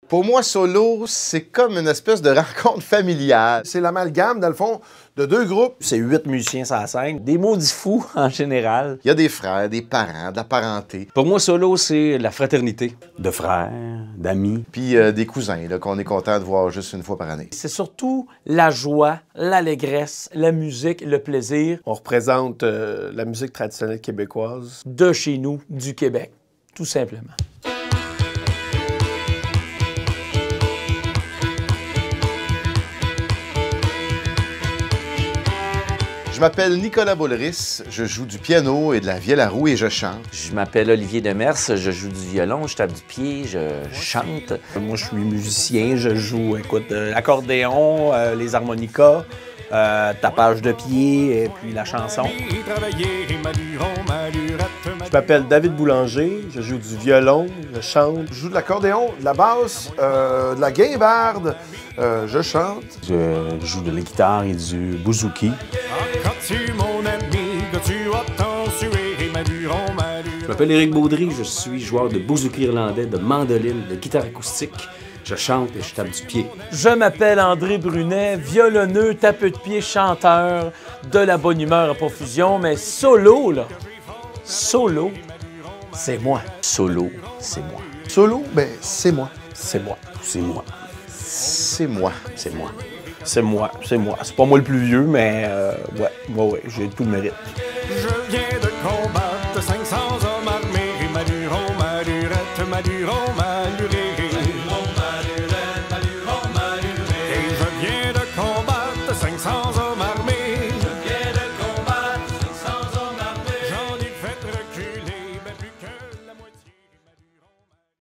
Pour moi, solo, c'est comme une espèce de rencontre familiale. C'est l'amalgame, dans le fond, de deux groupes. C'est 8 musiciens sur la scène, des maudits fous en général. Il y a des frères, des parents, de la parenté. Pour moi, solo, c'est la fraternité. De frères, d'amis. Puis des cousins, là, qu'on est content de voir juste une fois par année. C'est surtout la joie, l'allégresse, la musique, le plaisir. On représente la musique traditionnelle québécoise. De chez nous, du Québec, tout simplement. Je m'appelle Nicolas Boulris, je joue du piano et de la vielle à roue et je chante. Je m'appelle Olivier Demers, je joue du violon, je tape du pied, je chante. Moi, je suis musicien, je joue, l'accordéon, les harmonicas, tapage de pied et puis la chanson. Je m'appelle David Boulanger, je joue du violon, je chante. Je joue de l'accordéon, de la basse, de la guimbarde, je chante. Je joue de la guitare et du bouzouki. Je m'appelle Éric Baudry, je suis joueur de bouzouki irlandais, de mandoline, de guitare acoustique. Je chante et je tape du pied. Je m'appelle André Brunet, violonneux, tapeux de pied, chanteur, de la bonne humeur à profusion, mais solo, là, solo, c'est moi. Solo, c'est moi. Solo, ben c'est moi. C'est moi. C'est moi. C'est moi. C'est moi. C'est moi. C'est moi. C'est pas moi le plus vieux, mais ouais, j'ai tout le mérite. Je viens de combattre 500 ans.